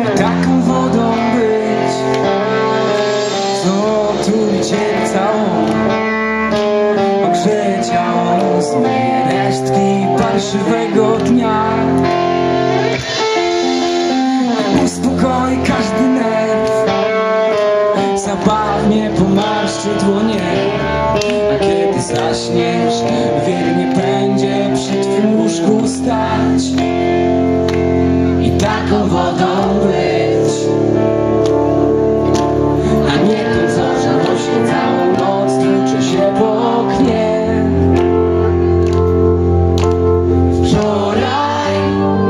taką wodą być, co otuli cię całą, ogrzeje ciało, zmyje resztki parszywego dnia, uspokoi każdy nerw, zabawnie pomarszczy dłonie. A kiedy zaśniesz, wiernie będzie przy twym łóżku stać i taką wodą być, a nie tym, co żałośnie całą noc tłucze się po oknie. Wczoraj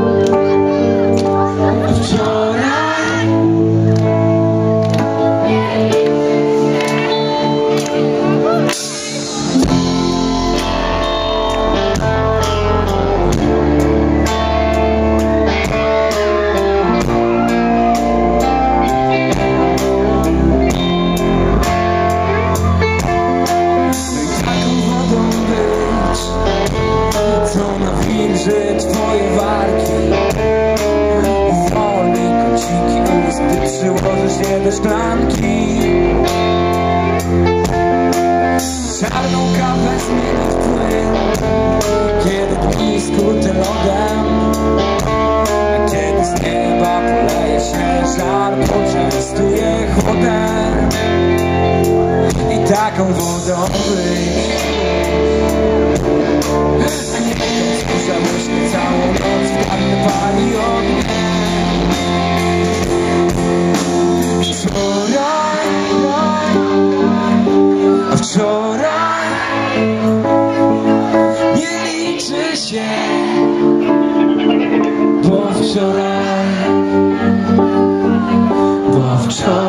co nawilży twoje wargi, uwolni kąciki ust, gdy przyłożysz je do szklanki. Czarną kawę zmieni w płyn, kiedy dni skute lodem, a kiedy z nieba poleje się żar, poczęstuje chłodem i taką wodą być. Żałośnie całą noc w dawne pali ogniem. Wczoraj nie liczy się, bo wczoraj